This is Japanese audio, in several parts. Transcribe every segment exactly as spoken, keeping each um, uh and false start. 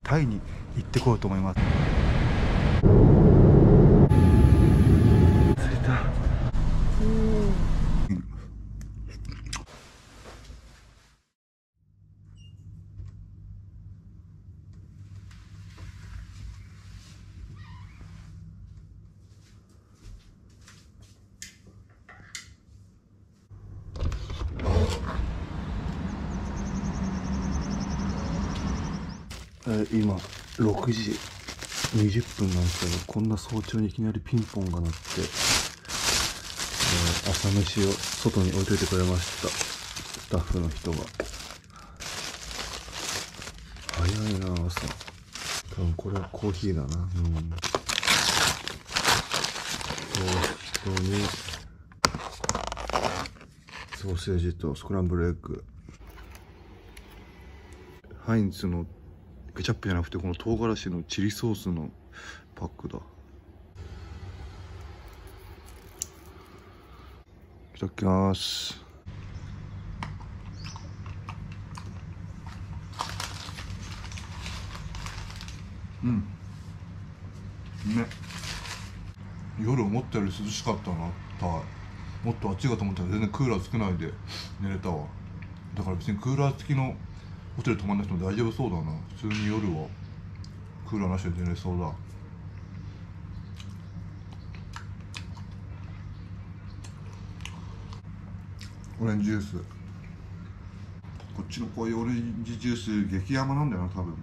タイに行ってこようと思います。着いた。今ろくじにじゅっぷんなんですけど、こんな早朝にいきなりピンポンが鳴って、えー、朝飯を外に置いといてくれました。スタッフの人が。早いな朝。多分これはコーヒーだな。うん。トーストにソーセージとスクランブルエッグ。ハインツのケチャップじゃなくて、この唐辛子のチリソースのパックだ。いただきます。うん。ね。夜思ったより涼しかったな、タイ。もっと暑いかと思ったら全然クーラーつけないで寝れたわ。だから別にクーラー付きのホテル泊まんなくても大丈夫そうだな。普通に夜はクーラーなしで寝れそうだ。オレンジジュース。こっちのこういうオレンジジュース激甘なんだよな多分。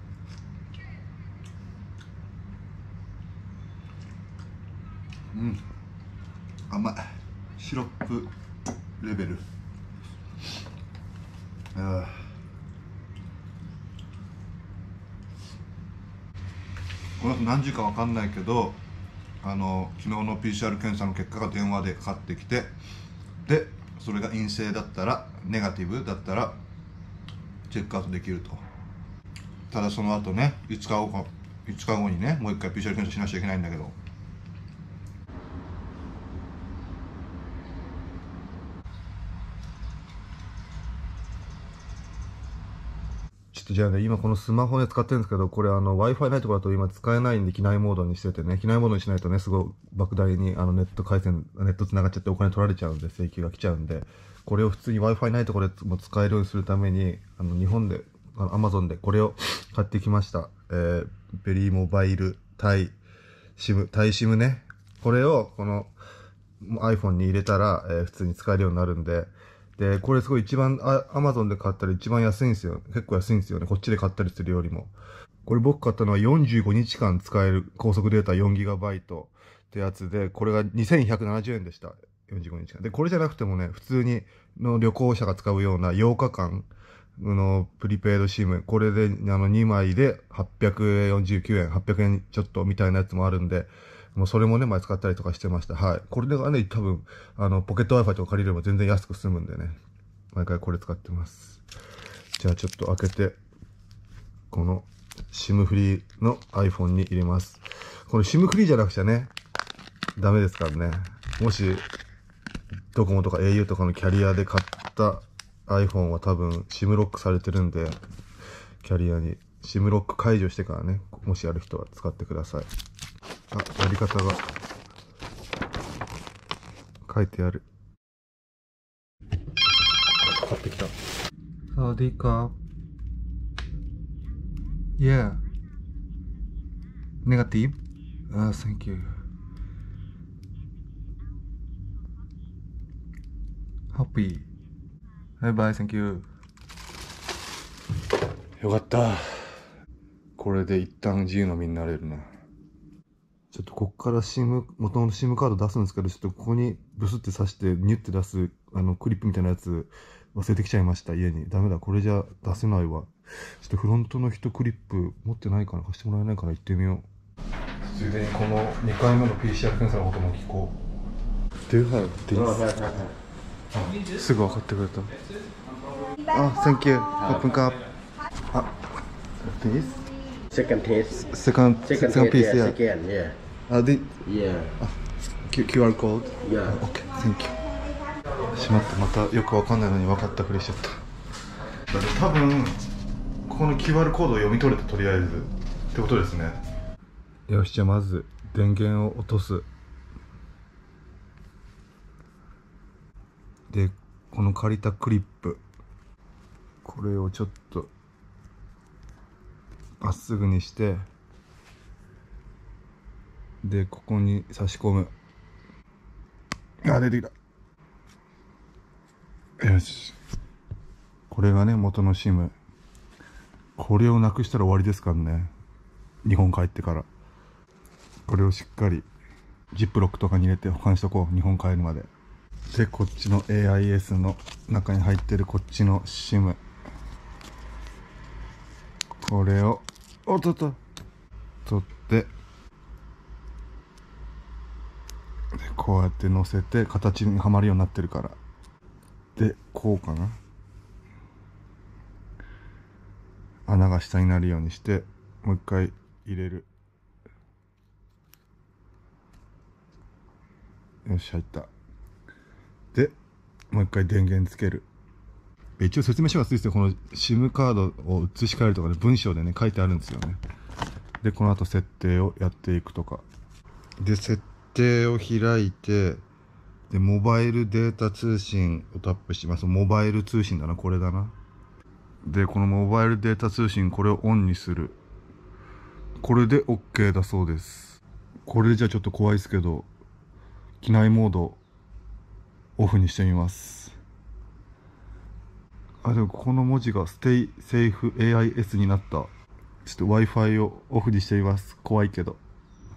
うん、甘い。シロップレベル。ああ、この後何時か分かんないけど、あの昨日の ピーシーアール 検査の結果が電話でかかってきて、でそれが陰性だったら、ネガティブだったらチェックアウトできると。ただその後ね、いつかごかいつかごにね、もう一回 ピーシーアール 検査しなきゃいけないんだけど、ちょっとじゃあね、今このスマホで使ってるんですけど、これあの Wi-Fi ないところだと今使えないんで機内モードにしててね、機内モードにしないとね、すごい莫大にあのネット回線、ネット繋がっちゃってお金取られちゃうんで、請求が来ちゃうんで、これを普通に Wi-Fi ないところでも使えるようにするために、あの日本で、あの Amazon でこれを買ってきました。えー、ベリーモバイルタイシム、タイシムね。これをこの iPhone に入れたら、えー、普通に使えるようになるんで、で、これすごい一番、アマゾンで買ったら一番安いんですよ。結構安いんですよね。こっちで買ったりするよりも。これ僕買ったのはよんじゅうごにちかん使える高速データ よんギガバイト ってやつで、これがにせんひゃくななじゅうえんでした。よんじゅうごにちかん。で、これじゃなくてもね、普通にの旅行者が使うようなようかかんのプリペイドシム。これであのにまいではっぴゃくよんじゅうきゅうえん、はっぴゃくえんちょっとみたいなやつもあるんで、もうそれもね、前使ったりとかしてました。はい。これがね、多分、あの、ポケット Wi-Fi とか借りれば全然安く済むんでね。毎回これ使ってます。じゃあちょっと開けて、この SIM フリーの iPhone に入れます。この SIM フリーじゃなくちゃね、ダメですからね。もし、ドコモとか au とかのキャリアで買った iPhone は多分 SIM ロックされてるんで、キャリアに SIM ロック解除してからね、もしやる人は使ってください。あ、やり方が書いてある。買ってきた。サワディーカー。Yeah. Negative? Ah, thank you. Happy. Bye bye, thank you. よかった。これで一旦自由の身になれるな。ちょっとこっから SIM、元の SIM カード出すんですけど、ちょっとここにブスって刺してニュって出すあのクリップみたいなやつ忘れてきちゃいました、家に。ダメだ、これじゃ出せないわ。ちょっとフロントの人クリップ持ってないかな、貸してもらえないかな、行ってみよう。ついでにこのにかいめの ピーシーアール 検査のことも聞こう。Do you have this? すぐ分かってくれた。あ、Thank you. Open up. あ、this? Second test. Second, Second, second piece, yeah. yeah. Second, yeah. Uh, the, Yeah. Q- キューアール コード? Yeah. Okay, thank you. しまった、またよくわかんないのに分かったふりしちゃった。多分ここの キューアール コードを読み取れてとりあえずってことですね。よし、じゃあまず電源を落とす。でこの借りたクリップ、これをちょっとまっすぐにして、でここに差し込む。あ、出てきた。よし、これがね元の シム。 これをなくしたら終わりですからね、日本帰ってから。これをしっかりジップロックとかに入れて保管しとこう、日本帰るまで。でこっちの エーアイエス の中に入ってるこっちの シム、 これをおっとっと取って、でこうやって乗せて形にはまるようになってるから、でこうかな、穴が下になるようにしてもう一回入れる。よし、入った。でもう一回電源つける。一応説明書がついてて、この シム カードを移し替えるとかで文章でね書いてあるんですよね。でこの後設定をやっていくとかで、設定を開いて、でモバイルデータ通信をタップします。モバイル通信だな、これだな。でこのモバイルデータ通信、これをオンにする。これで OK だそうです。これじゃちょっと怖いですけど、機内モードオフにしてみます。あ、でもここの文字がステイセーフ エーアイエス になった。ちょっと Wi-Fi をオフにしてみます。怖いけど。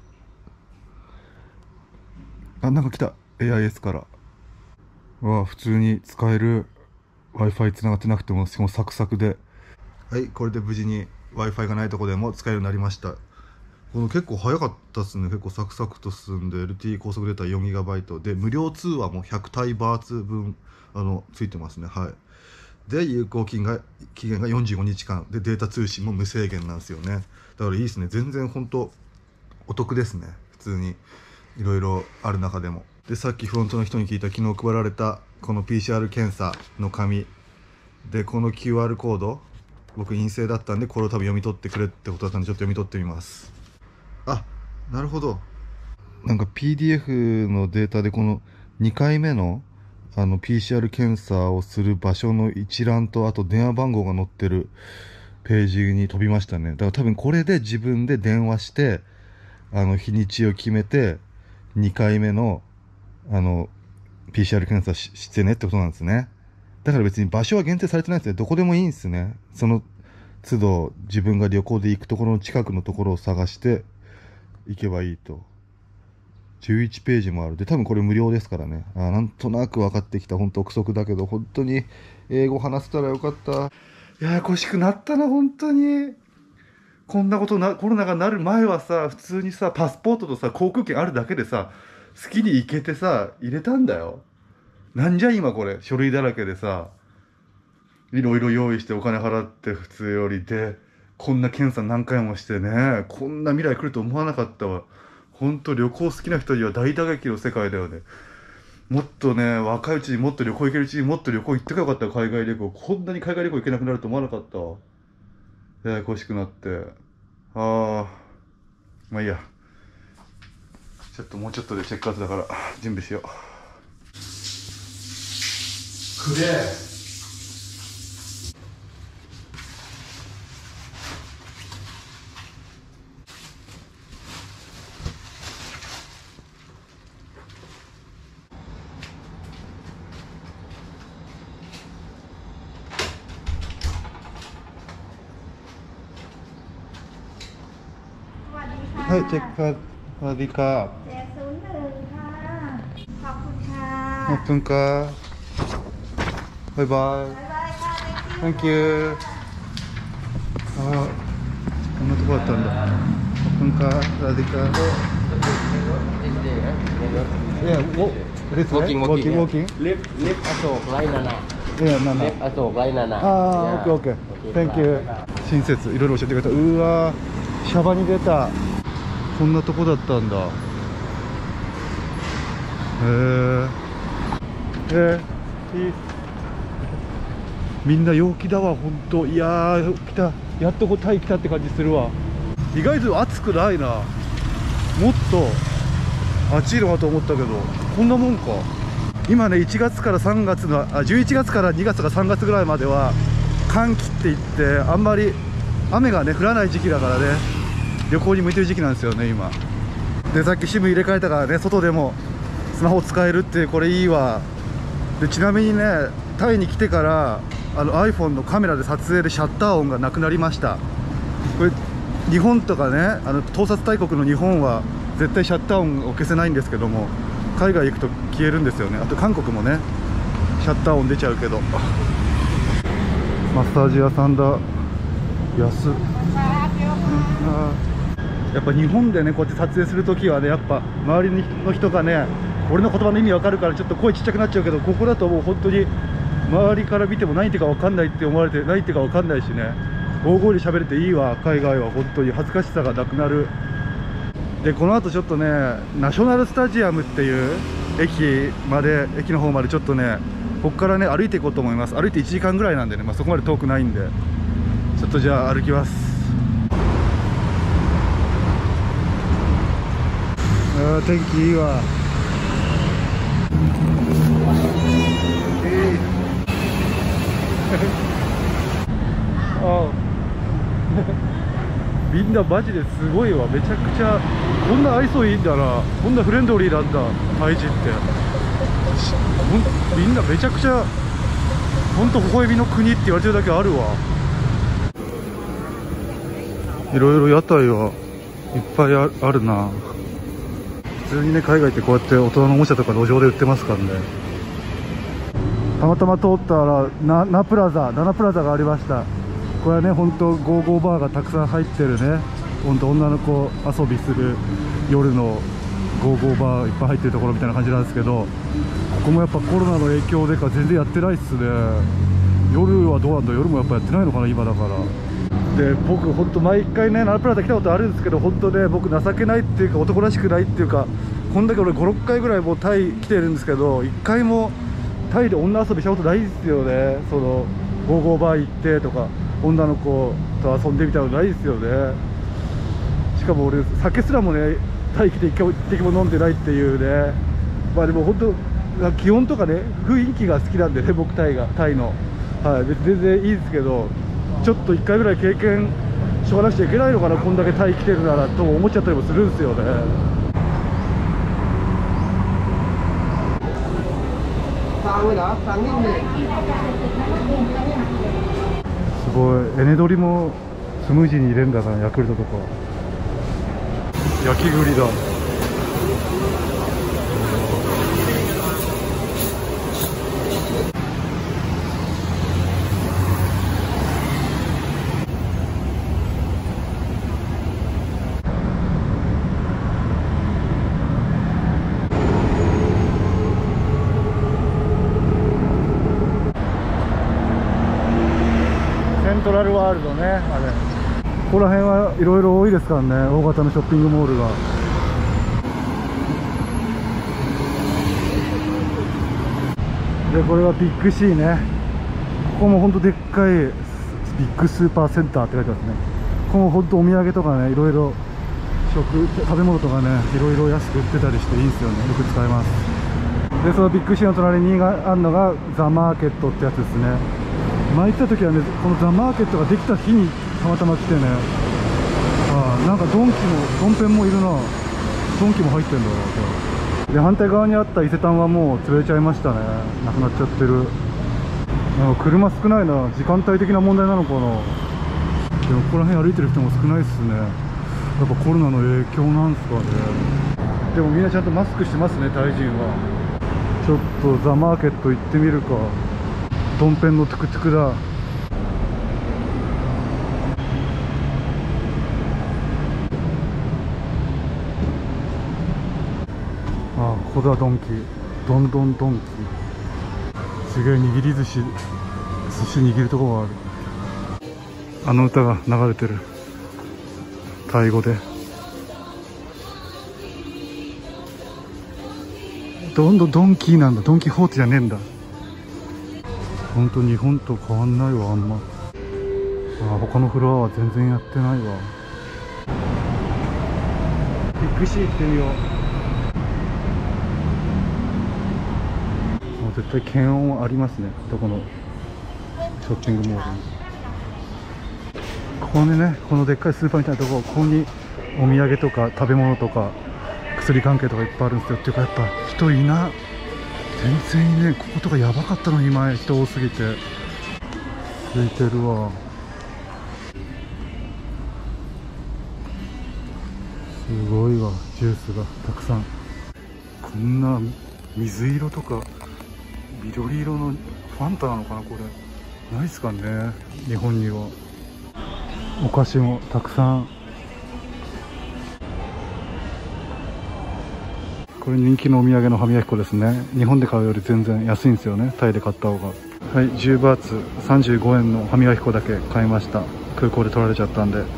あ、なんか来た エーアイエス から。わあ、普通に使える。 Wi-Fi つながってなくても、しかもサクサクで。はい、これで無事に Wi-Fi がないところでも使えるようになりました。この結構早かったですね。結構サクサクと進んで エルティー 高速データ よんギガバイト で無料通話もひゃくタイバーツ分あのついてますね。はい。で有効期限が期限がよんじゅうごにちかんで、データ通信も無制限なんですよね。だからいいですね。全然本当お得ですね。普通にいろいろある中でも。でさっきフロントの人に聞いた、昨日配られたこの ピーシーアール 検査の紙で、この キューアール コード、僕陰性だったんでこれを多分読み取ってくれってことだったんで、ちょっと読み取ってみます。あ、なるほど。なんか ピーディーエフ のデータでこのにかいめのあの ピーシーアール 検査をする場所の一覧と、あと電話番号が載ってるページに飛びましたね。だから多分これで自分で電話してあの日にちを決めてにかいめのあの ピーシーアール 検査 し, してねってことなんですね。だから別に場所は限定されてないんですね。どこでもいいんですね。その都度自分が旅行で行くところの近くのところを探して行けばいいと。じゅういちページもある。で多分これ無料ですからね。あ、なんとなく分かってきた。本当憶測だけど、本当に英語話せたらよかった。ややこしくなったな、本当に。こんなことな、コロナがなる前はさ、普通にさパスポートとさ航空券あるだけでさ好きに行けてさ入れたんだよ。なんじゃ今これ書類だらけでさ、いろいろ用意してお金払って普通よりで、こんな検査何回もしてね、こんな未来来ると思わなかったわ。ほんと旅行好きな人には大打撃の世界だよね。もっとね、若いうちにもっと旅行行けるうちにもっと旅行行ってかよかった。海外旅行。こんなに海外旅行行けなくなると思わなかったわ。ややこしくなって。ああ、まあいいや。ちょっともうちょっとでチェックアウトだから準備しよう。くれ。はい、チェックアウト。สวัสดีครับเจ็ดศูนย์หนึ่งค่ะขอบคุณค่ะขอบคุณครับบ๊ายบายบ๊ายบายค่ะ Thank you ああ、こんなとこだったんだ。ขอบคุณครับสวัสดีครับ Yeah, walk, this way, Walking, walking, walking, yeah. walking. Lift, lift Asok, line Nana. Yeah, no, no. Lift Asok, line Nana. ああ、オッケーオッケー。Thank you。親切、いろいろ教えてくれた。うわー、シャバに出た。こんなとこだったんだ。へえ。えー、いい。みんな陽気だわ、ほんと。いやー、来た。 やっとこうタイ来たって感じするわ。意外と暑くないな。もっと暑いのかと思ったけどこんなもんか。今ねいちがつからさんがつのあじゅういちがつからにがつとかさんがつぐらいまでは乾季って言ってあんまり雨がね降らない時期だからね、旅行に向いてる時期なんですよね今で。さっき シム 入れ替えたからね、外でもスマホ使えるってこれいいわ。でちなみにねタイに来てからあの iPhone のカメラで撮影でシャッター音がなくなりました。これ日本とかね、あの盗撮大国の日本は絶対シャッター音を消せないんですけども、海外行くと消えるんですよね。あと韓国もねシャッター音出ちゃうけど。マッサージ屋さんだ。安っ。やっぱ日本でねこうやって撮影するときはね、やっぱ周りの人がね俺の言葉の意味わかるからちょっと声ちっちゃくなっちゃうけど、ここだともう本当に周りから見ても何言ってかわかんないって思われて、何言ってかわかんないしね、大声で喋れていいわ。海外は本当に恥ずかしさがなくなる。でこの後ちょっとねナショナルスタジアムっていう駅まで駅の方までちょっとねここからね歩いていこうと思います。歩いていちじかんぐらいなんでね、まあ、そこまで遠くないんでちょっとじゃあ歩きます。あー天気いいわ。あみんなマジですごいわ。めちゃくちゃこんな愛想いいんだな、こんなフレンドリーなんだタイ人って。みんなめちゃくちゃ本当微笑みの国って言われてるだけあるわ。いろいろ屋台はいっぱいああるな。普通にね海外ってこうやって大人のおもちゃとか路上で売ってますからね。たまたま通ったらナナプラザナナプラザがありました。これはね本当ゴーゴーバーがたくさん入ってるね、本当女の子遊びする夜のゴーゴーバーいっぱい入ってるところみたいな感じなんですけど、ここもやっぱコロナの影響でか全然やってないっすね。夜はどうなんだ、夜もやっぱやってないのかな今だから。で僕本当毎回ねナナプラザ来たことあるんですけど、本当ね僕情けないっていうか男らしくないっていうか、こんだけ俺ごろっかいぐらいもうタイ来てるんですけど、いっかいもタイで女遊びしたことないんですよね。そのゴーゴーバー行ってとか女の子と遊んでみたのないですよね。しかも俺酒すらもねタイ来て一滴も飲んでないっていうね。まあでも本当気温とかね雰囲気が好きなんでね僕タイがタイの、はい、別に全然いいですけど、ちょっといっかいぐらい経験しとかなくちゃいけないのかな、こんだけタイ来てるならと思っちゃったりもするんですよね。すごいエネドリもスムージーに入れるんだな、ヤクルトとか。焼き栗だ。セントラルワールドね、あれここら辺はいろいろ多いですからね、大型のショッピングモールが。でこれはビッグシーね。ここもほんとでっかいビッグスーパーセンターって書いてますね。ここもほんとお土産とかね、いろいろ食食べ物とかねいろいろ安く売ってたりしていいんですよね。よく使います。でそのビッグシーの隣にがあるのがザ・マーケットってやつですね。前来た時はねこのザ・マーケットができた日にたまたま来てね、あなんかドンキもドンペンもいるな、ドンキも入ってんだな。で反対側にあった伊勢丹はもう潰れちゃいましたね、なくなっちゃってる。なんか車少ないな、時間帯的な問題なのかな。でもここら辺歩いてる人も少ないっすね。やっぱコロナの影響なんすかね。でもみんなちゃんとマスクしてますね、タイ人は。ちょっとザ・マーケット行ってみるか。ドンペンのトゥクトゥクだ。ああここだ、ドンキ、どんどんドンキ。すげえ握り寿司、寿司握るとこがある。あの歌が流れてる、タイ語で。どんどんドンキーなんだ、ドンキホーテじゃねえんだ。ほんと日本と変わんないわ、あんま。 あ、他のフロアは全然やってないわ。ビッグシー行ってみよう。もう絶対検温ありますね、どこのショッピングモールに。ここにね、このでっかいスーパーみたいなところ、ここにお土産とか食べ物とか薬関係とかいっぱいあるんですよ。っていうかやっぱ人いな、全然いね。こことかやばかったのに前、人多すぎて空いてるわ。すごいわ、ジュースがたくさん。こんな水色とか緑色のファンタなのかな、これ。ないっすかね、日本には。お菓子もたくさん。これ人気のお土産の歯磨き粉ですね。日本で買うより全然安いんですよね、タイで買った方が。はい、じゅうバーツさんじゅうごえんの歯磨き粉だけ買いました。空港で取られちゃったんで。ちょ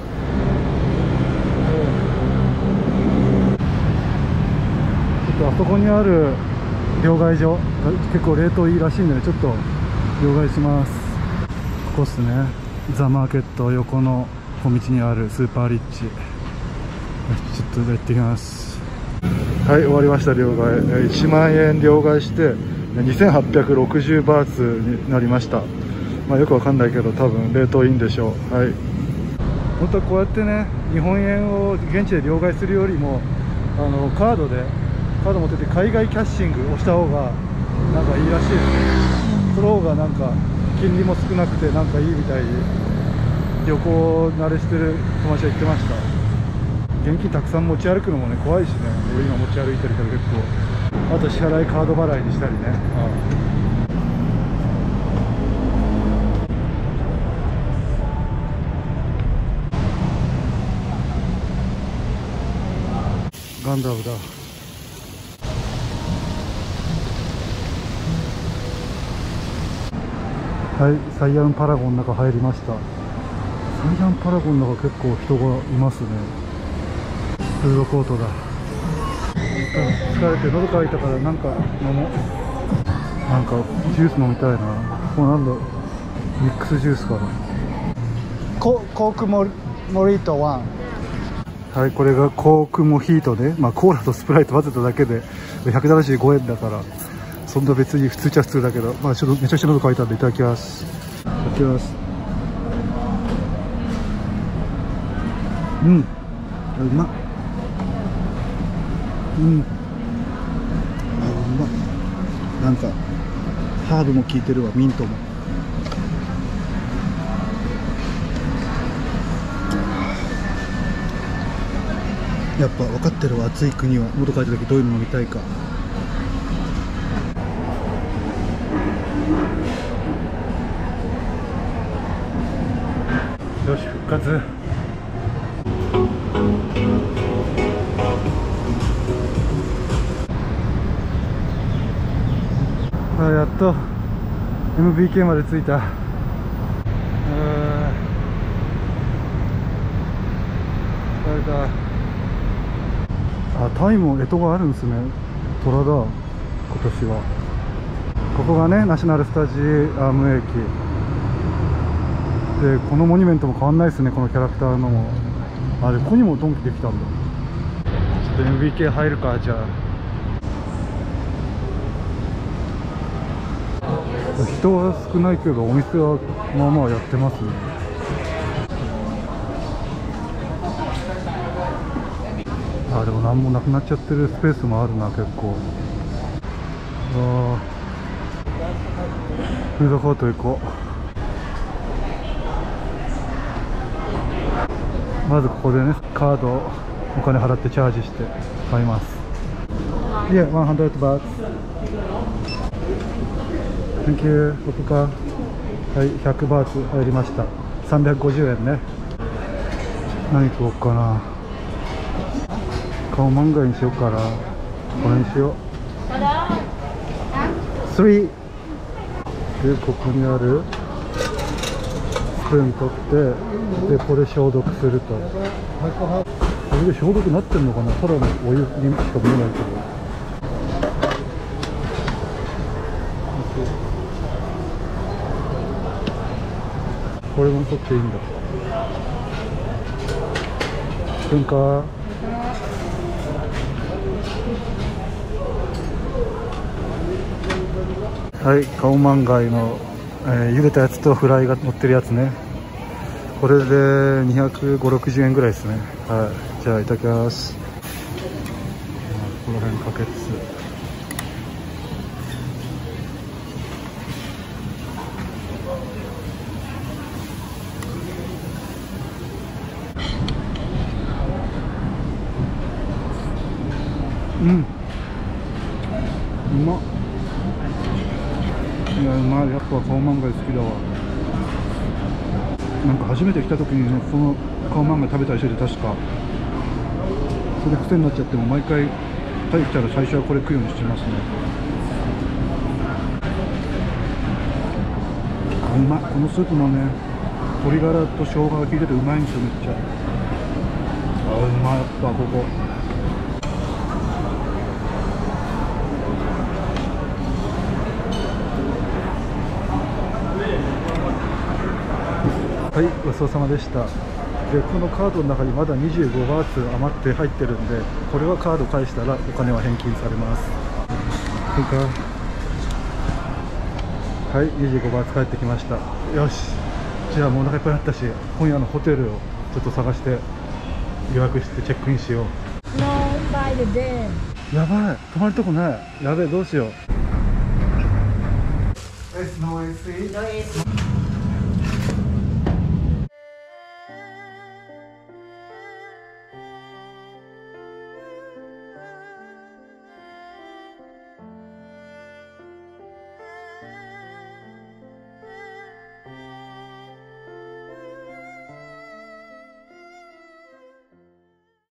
っとあそこにある両替所結構冷凍いいらしいんで、ね、ちょっと両替します。ここっすね、ザ・マーケット横の小道にあるスーパーリッチ。ちょっと行ってきます。はい、終わりました。両替いちまんえん両替してにせんはっぴゃくろくじゅうバーツになりました。まあ、よくわかんないけど多分冷凍いいんでしょう。はい、本当はこうやってね、日本円を現地で両替するよりもあのカードでカード持ってて海外キャッシングをした方がなんかいいらしいですね。その方がなんか金利も少なくてなんかいいみたいで、旅行慣れしてる友達は言ってました。現金たくさん持ち歩くのもね怖いしね。俺今持ち歩いてるけど結構。あと支払いカード払いにしたりね。ああ、ガンダムだ。はい、サイアンパラゴンの中入りました。サイアンパラゴンの中結構人がいますね。フードコートだ。疲れて喉乾いたからなんか飲もう。なんかジュース飲みたいな。これなんだ、ミックスジュースかな。ココークモモリートワン。はい、これがコークモヒートで、まあ、コーラとスプライト混ぜただけでひゃくななじゅうごえんだから、そんな別に普通っちゃ普通だけど、まあ、ちょっとめちゃくちゃ喉乾いたんでいただきます。いただきます。うん、うまっ。うん、あ、うまっ。なんかハーブも効いてるわ、ミントも。やっぱ分かってるわ、暑い国は喉乾いた時どういうの飲みたいか。よし、復活。あ、やっと エムビーケー まで着いた。疲れた。あ、タイも干支があるんですね。虎だ、今年は。ここがね、ナショナルスタジアム駅で、このモニュメントも変わんないですね、このキャラクターのも。あれ、ここにもドンキできたんだ。ちょっと エムビーケー 入るか、じゃあ。人は少ないけどお店はまあまあやってますね。あ、でも何もなくなっちゃってるスペースもあるな、結構。ああ、フードコート行こう。まずここでね、カードお金払ってチャージして買います。いや、ひゃくバーツ。Thank you。ここか。はい、ひゃくバーツ入りました。さんびゃくごじゅうえんね。何食おうかな。顔漫画にしようかな。これにしよう。さん。で、ここにあるスプーン取って、で、これ消毒すると。これで消毒なってんのかな。ただのお湯にしか見えないけど。 これも取っていいんだ。くんか。はい、カオマンガイの、えー、茹でたやつとフライが乗ってるやつね。これでにひゃくごじゅう、ろくじゅうえんぐらいですね。はい、じゃあいただきます。この辺かけつつ。うん、うまっ。いや、うまい。やっぱカオマンガイ好きだわ。なんか初めて来た時にね、そのカオマンガイ食べたりしてて、確かそれ癖になっちゃって、も毎回タイ来たら最初はこれ食うようにしてますね。あ、うまい。このスープもね、鶏ガラと生姜が効いててうまいんですよ、めっちゃ。あ、うまい。やっぱここはい、ごちそうさまでした。で、このカードの中にまだにじゅうごバーツ余って入ってるんで、これはカード返したらお金は返金されます。いいか。はい、にじゅうごバーツ返ってきました。よし、じゃあもうお腹いっぱいになったし、今夜のホテルをちょっと探して予約してチェックインしよう。 No by the bed. やばい、泊まるとこない。やべえ、どうしよう。 No A C.